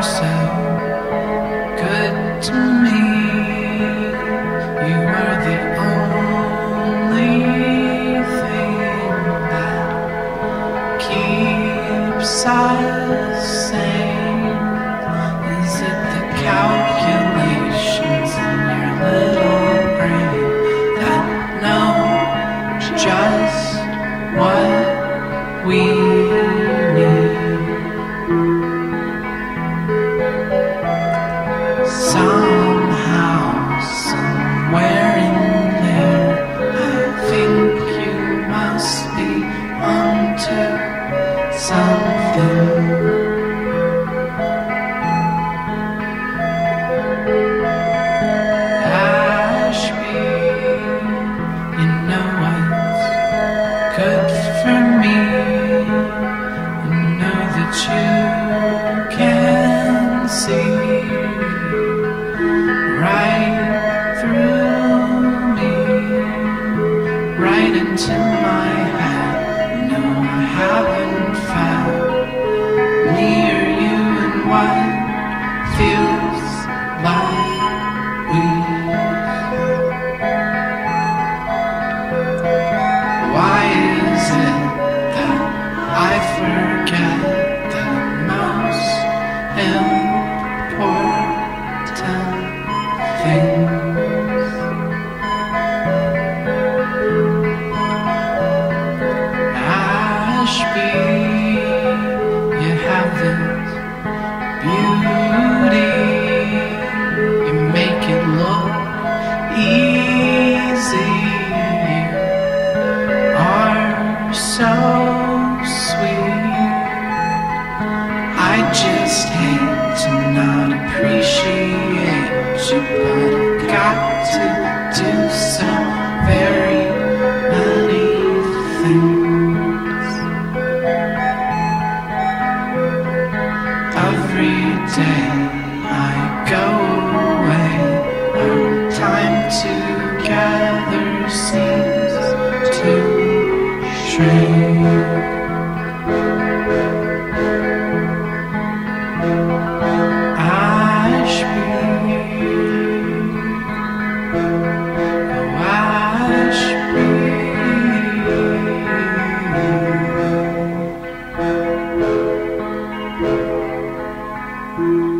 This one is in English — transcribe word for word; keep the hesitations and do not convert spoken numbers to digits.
so good to me. You are the only thing that keeps us sane. Is it the calculations in your little brain that know just what we need? Somehow, somewhere in there, I think you must be onto something. Ashby, you know what's good for me. You know that you can see right through me, right into my head. No, I haven't found near you and what feels like we. Why is it that I forget the most important things? Ashby, you have this beauty. You make it look easy. You are so sweet. I just hate to not appreciate you, but I've got to do so very many things. Every day I go away, our time together seems to shrink. Ashby, oh Ashby.